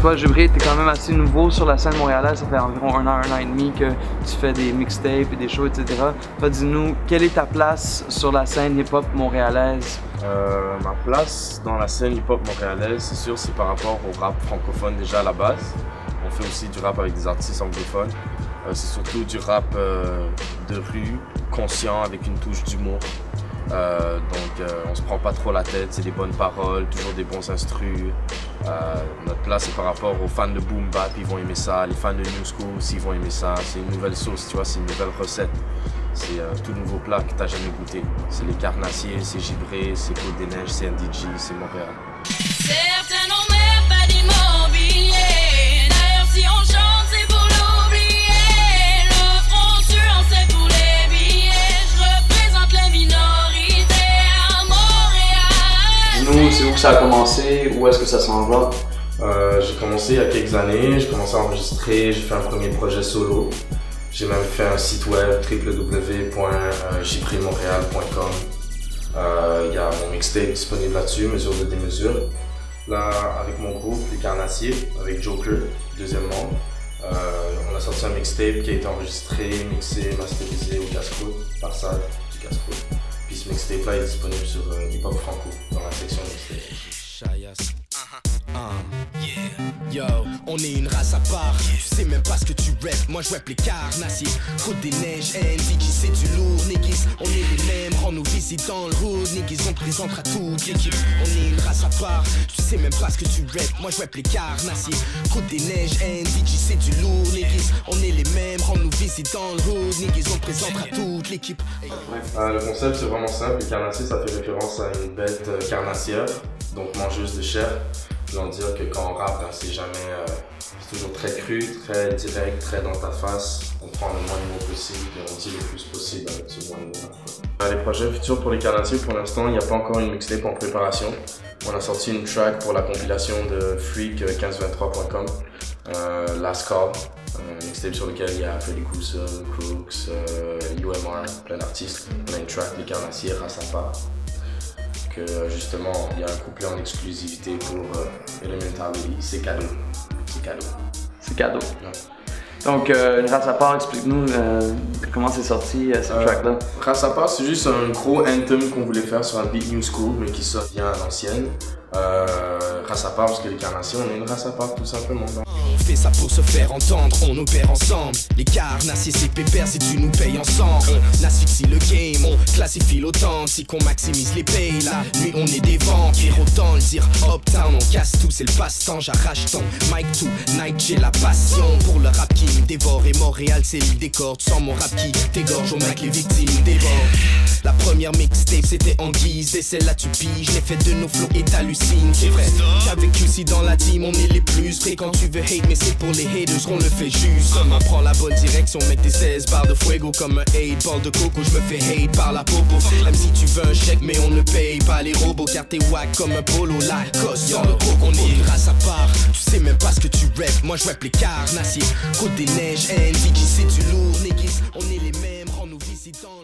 toi, Jibril, t'es quand même assez nouveau sur la scène montréalaise. Ça fait environ un an et demi que tu fais des mixtapes et des shows, etc. Toi, dis-nous, quelle est ta place sur la scène hip-hop montréalaise? Ma place dans la scène hip-hop montréalaise, c'est sûr, c'est par rapport au rap francophone déjà à la base. On fait aussi du rap avec des artistes anglophones. C'est surtout du rap de rue, conscient, avec une touche d'humour. On se prend pas trop la tête, c'est des bonnes paroles, toujours des bons instrus. Notre place c'est par rapport aux fans de boom bap, ils vont aimer ça. Les fans de new school aussi vont aimer ça. C'est une nouvelle sauce, tu vois, c'est une nouvelle recette. C'est tout nouveau plat que t'as jamais goûté. C'est les carnassiers, c'est Gibré, c'est Côte des Neiges, c'est NDG, c'est Montréal. Certains n'ont même pas d'immobilier. D'ailleurs si on chante c'est pour l'oublier. Le front sur c'est pour les billets. Je représente les minorités à Montréal. Dis-nous, c'est où que ça a commencé? Où est-ce que ça s'en va? J'ai commencé il y a quelques années, j'ai commencé à enregistrer, j'ai fait un premier projet solo. J'ai même fait un site web www.jprimemontréal.com. Il y a mon mixtape disponible là-dessus, Mesure de démesure. Là, avec mon groupe, Les Carnassiers, avec Joker, deuxième membre. On a sorti un mixtape qui a été enregistré, mixé, masterisé au casse-croûte, par Sad du casse-croûte. Puis ce mixtape-là est disponible sur Hip Hop Franco, dans la section mixtape. Yo, on est une race à part. Tu sais même pas ce que tu rappes. Moi je rappe les carnassiers. Côte des Neiges, NDG, c'est du lourd, niggas. On est les mêmes, rends-nous visites dans le hood. Niggas, on présentera toute l'équipe. On est une race à part. Tu sais même pas ce que tu rappes. Moi je rappe les carnassiers. Côte des Neiges, NDG, c'est du lourd, niggas. On est les mêmes, rends-nous visites dans le hood. Niggas, on présentera toute l'équipe. Le concept c'est vraiment simple. Les carnassiers, ça fait référence à une bête carnassière, donc mangeuse de chair. Voulant dire que quand on rappe, c'est jamais, c'est toujours très cru, très direct, très dans ta face. On prend le moins de mots possible et on dit le plus possible avec ce moins de mots. Les projets futurs pour les carnassiers, pour l'instant, il n'y a pas encore une mixtape en préparation. On a sorti une track pour la compilation de Freak1523.com, Last Call, un mixtape sur lequel il y a Freddy Krueger, Crooks, UMR, plein d'artistes. On a une track, les carnassiers, race à part. Justement, il y a un couplet en exclusivité pour Elementality, c'est cadeau. C'est cadeau. C'est cadeau. Ouais. Donc, une race à part, explique-nous comment c'est sorti cette track-là. Race à part, c'est juste un gros anthem qu'on voulait faire sur un beat new school, mais qui sort bien à l'ancienne. Race à part, parce que les carnassiers, on est une race à part tout simplement. On fait ça pour se faire entendre, on opère ensemble. Les carnassiers, c'est pépère si tu nous payes ensemble. On asphyxie le game, on classifie l'authentique, on maximise les payes. La nuit, on est des vampires, autant le dire. Uptown, on casse tout, c'est le passe-temps. J'arrache ton mic to night, j'ai la passion pour le rap qui me dévore. Et Montréal, c'est le décor. Tu sens mon rap qui t'égorge, on que les victimes dévorent. La première mixtape, c'était en guise. Et celle-là, tu piges, les fêtes de nos flots et t'hallucines. C'est vrai qu'avec QC dans la team, on est les plus vrais. Quand tu veux hate, mais c'est pour les haters qu'on le fait juste. On prend la bonne direction, met tes 16 barres de fuego comme un 8 ball de coco. Je me fais hate par la popo. Même si tu veux un chèque, mais on ne paye pas les robots. Car t'es wack comme un polo Lacoste. Dans le coco, on est une race à part. Tu sais même pas ce que tu rappes. Moi je rappe les carnassiers. Côte des Neiges, NDG, c'est du lourd, niggas. On est les mêmes, rends-nous visitants.